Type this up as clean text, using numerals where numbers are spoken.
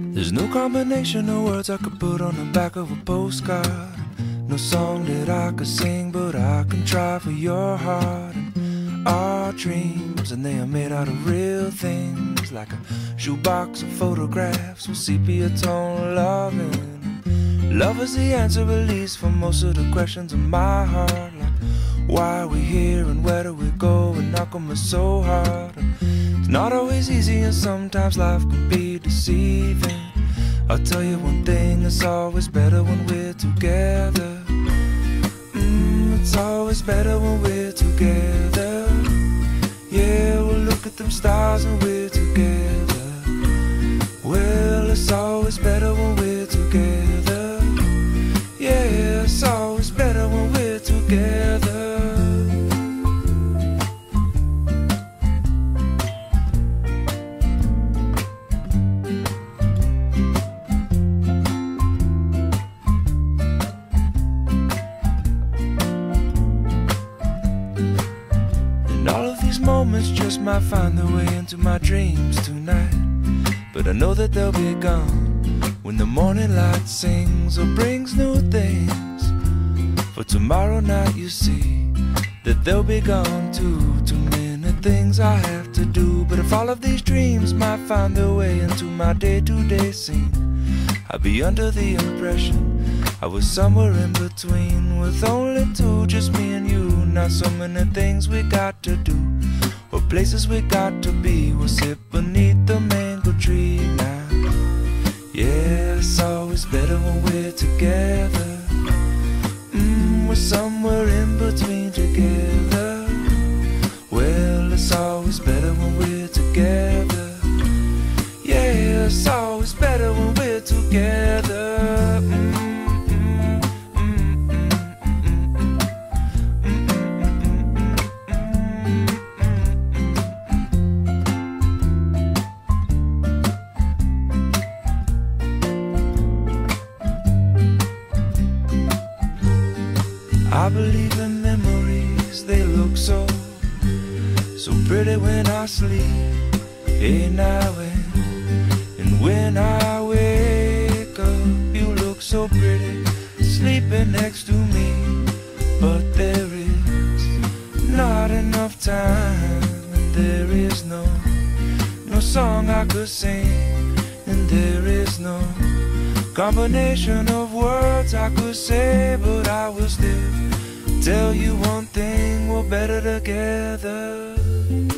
There's no combination of words I could put on the back of a postcard. No song that I could sing, but I can try for your heart. And our dreams, and they are made out of real things, like a shoebox of photographs with sepia tone loving. Love is the answer, at least, for most of the questions in my heart, like why are we here and where do we go, and how come it's so hard. It's not always easy, and sometimes life can be deceiving. I'll tell you one thing, it's always better when we're together. It's always better when we're together. Yeah, we'll look at them stars and we're together. Well, it's always better when we're together. Yeah, it's always better when we're together. Moments just might find their way into my dreams tonight, but I know that they'll be gone when the morning light sings or brings new things. For tomorrow night you see that they'll be gone too. Too many things I have to do, but if all of these dreams might find their way into my day-to-day scene, I'd be under the impression I was somewhere in between, with only two, just me and you. Not so many things we got to do, or places we got to be. We'll sit beneath the mango tree now. Yeah, it's always better when we're together. We're somewhere in between together. Well, it's always better when we're together. Yeah, it's always better when we're together. I believe in memories, they look so pretty when I sleep. Hey now and when I wake up, you look so pretty sleeping next to me. But there is not enough time, and there is no song I could sing, and there is no combination of words I could say, but I will still tell you one thing, we're better together.